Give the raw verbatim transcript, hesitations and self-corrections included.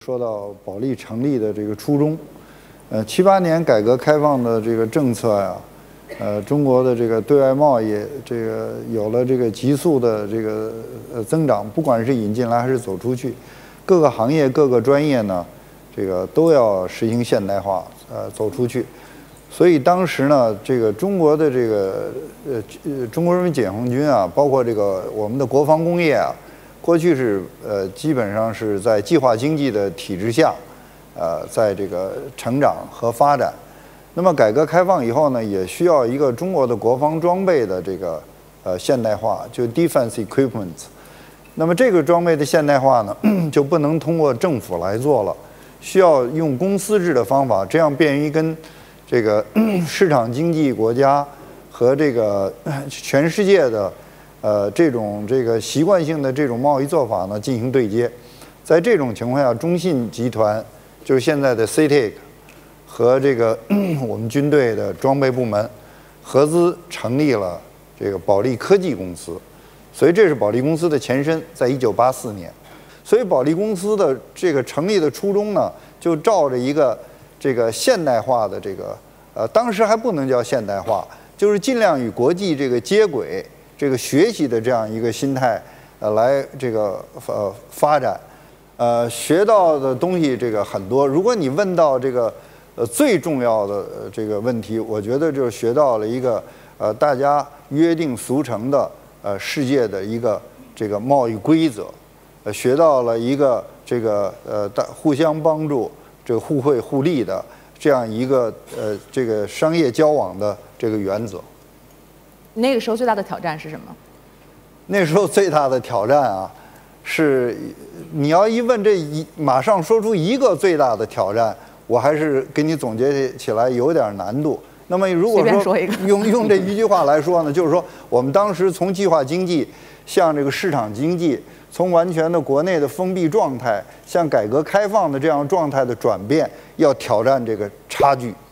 说到保利成立的这个初衷。呃，七八年改革开放的这个政策呀，呃，中国的这个对外贸易这个有了这个急速的这个呃增长，不管是引进来还是走出去，各个行业各个专业呢，这个都要实行现代化，呃，走出去。所以当时呢，这个中国的这个呃呃中国人民解放军啊，包括这个我们的国防工业啊，过去是呃基本上是在计划经济的体制下。呃，在这个成长和发展，那么改革开放以后呢，也需要一个中国的国防装备的这个呃现代化，就 defense equipment。那么这个装备的现代化呢，就不能通过政府来做了，需要用公司制的方法，这样便于跟这个市场经济国家和这个全世界的呃这种这个习惯性的这种贸易做法呢进行对接。在这种情况下，中信集团。就是现在的 C T E C 和这个我们军队的装备部门合资成立了这个保利科技公司，所以这是保利公司的前身，在一九八四年。所以保利公司的这个成立的初衷呢，就照着一个这个现代化的这个呃，当时还不能叫现代化，就是尽量与国际这个接轨、这个学习的这样一个心态呃来这个呃发展。呃，学到的东西这个很多。如果你问到这个呃最重要的呃这个问题，我觉得就是学到了一个呃大家约定俗成的呃世界的一个这个贸易规则，呃学到了一个这个呃大互相帮助、这个互惠互利的这样一个呃这个商业交往的这个原则。 那个时候最大的挑战是什么？ 那时候最大的挑战啊。是，你要一问这一马上说出一个最大的挑战，我还是给你总结起来有点难度。那么如果说用用这一句话来说呢，就是说我们当时从计划经济向这个市场经济，从完全的国内的封闭状态向改革开放的这样状态的转变，要挑战这个差距。